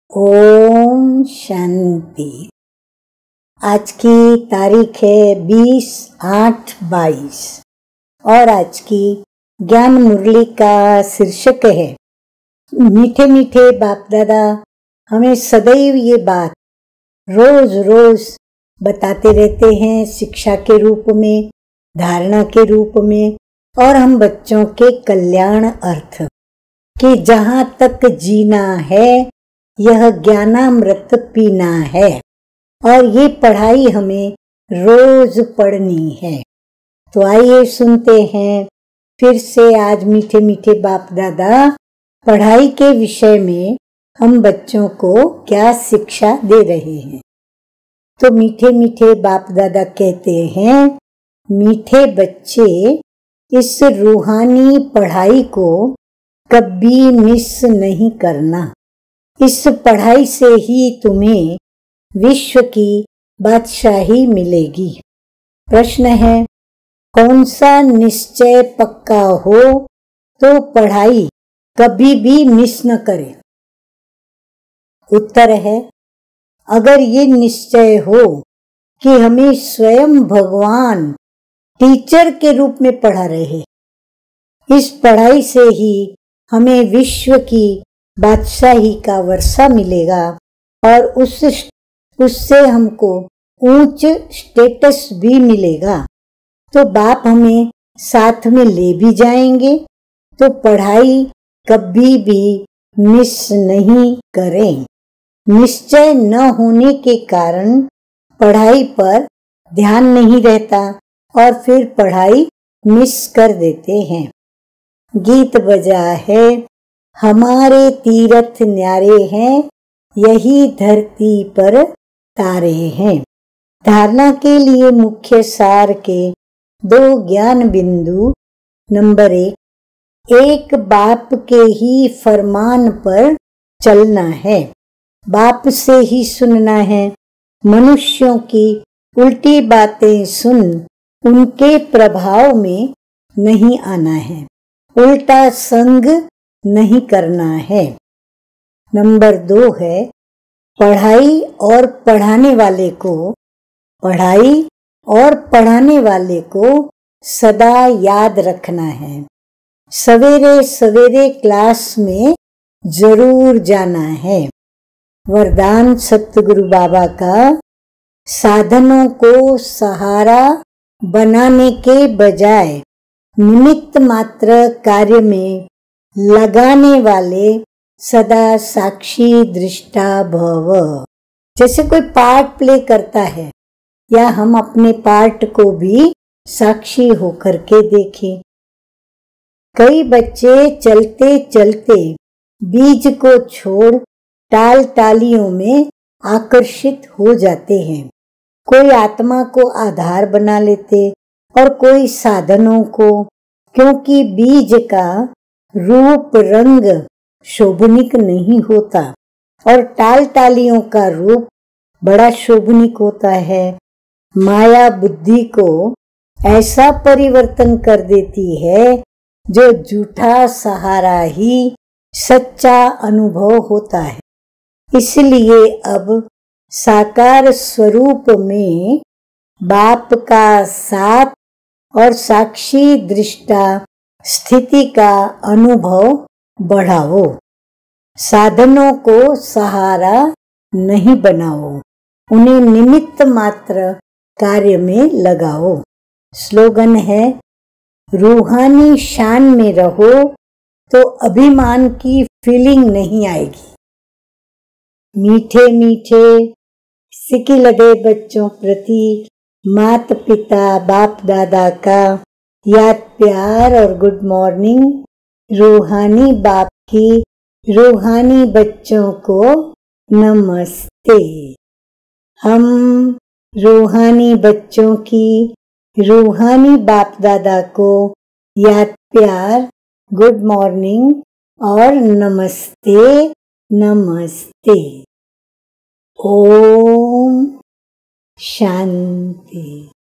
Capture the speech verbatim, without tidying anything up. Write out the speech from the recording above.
ओम शांति। आज की तारीख है बीस आठ बाईस और आज की ज्ञान मुरली का शीर्षक है मीठे मीठे बाप दादा हमें सदैव ये बात रोज रोज बताते रहते हैं, शिक्षा के रूप में, धारणा के रूप में और हम बच्चों के कल्याण अर्थ कि जहाँ तक जीना है यह ज्ञानामृत पीना है और ये पढ़ाई हमें रोज पढ़नी है। तो आइए सुनते हैं फिर से आज मीठे मीठे बाप दादा पढ़ाई के विषय में हम बच्चों को क्या शिक्षा दे रहे हैं। तो मीठे मीठे बाप दादा कहते हैं, मीठे बच्चे इस रूहानी पढ़ाई को कभी मिस नहीं करना। इस पढ़ाई से ही तुम्हें विश्व की बादशाही मिलेगी। प्रश्न है, कौन सा निश्चय पक्का हो तो पढ़ाई कभी भी मिस न करे। उत्तर है, अगर ये निश्चय हो कि हमें स्वयं भगवान टीचर के रूप में पढ़ा रहे, इस पढ़ाई से ही हमें विश्व की बादशाही का वर्षा मिलेगा और उस उससे हमको ऊंच स्टेटस भी मिलेगा। तो बाप हमें साथ में ले भी जाएंगे, तो पढ़ाई कभी भी मिस नहीं करें। निश्चय न होने के कारण पढ़ाई पर ध्यान नहीं रहता और फिर पढ़ाई मिस कर देते हैं। गीत बजा है, हमारे तीर्थ न्यारे हैं, यही धरती पर तारे हैं। धारणा के लिए मुख्य सार के दो ज्ञान बिंदु। नंबर एक, एक बाप के ही फरमान पर चलना है, बाप से ही सुनना है। मनुष्यों की उल्टी बातें सुन उनके प्रभाव में नहीं आना है, उल्टा संग नहीं करना है। नंबर दो है, पढ़ाई और पढ़ाने वाले को पढ़ाई और पढ़ाने वाले को सदा याद रखना है। सवेरे सवेरे क्लास में जरूर जाना है। वरदान सतगुरु बाबा का, साधनों को सहारा बनाने के बजाय निमित्त मात्र कार्य में लगाने वाले सदा साक्षी दृष्टा भव। जैसे कोई पार्ट प्ले करता है या हम अपने पार्ट को भी साक्षी होकर के देखें। कई बच्चे चलते चलते बीज को छोड़ टाल टालियों में आकर्षित हो जाते हैं। कोई आत्मा को आधार बना लेते और कोई साधनों को, क्योंकि बीज का रूप रंग शोभनिक नहीं होता और टाल टालियों का रूप बड़ा शोभनिक होता है। माया बुद्धि को ऐसा परिवर्तन कर देती है जो झूठा सहारा ही सच्चा अनुभव होता है। इसलिए अब साकार स्वरूप में बाप का साथ और साक्षी दृष्टा स्थिति का अनुभव बढ़ाओ। साधनों को सहारा नहीं बनाओ, उन्हें निमित्त मात्र कार्य में लगाओ। स्लोगन है, रूहानी शान में रहो तो अभिमान की फीलिंग नहीं आएगी। मीठे मीठे सिकी लदे बच्चों प्रति माता पिता बाप दादा का याद प्यार और गुड मॉर्निंग। रूहानी बाप की रूहानी बच्चों को नमस्ते। हम रूहानी बच्चों की रूहानी बाप दादा को याद प्यार, गुड मॉर्निंग और नमस्ते नमस्ते। ओम शांति।